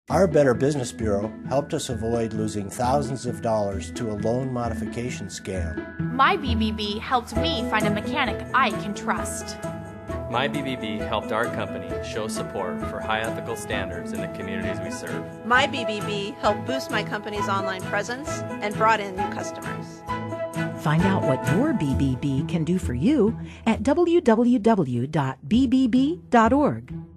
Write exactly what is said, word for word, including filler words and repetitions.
Our Better Business Bureau helped us avoid losing thousands of dollars to a loan modification scam. My B B B helped me find a mechanic I can trust. My B B B helped our company show support for high ethical standards in the communities we serve. My B B B helped boost my company's online presence and brought in new customers. Find out what your B B B can do for you at w w w dot b b b dot org.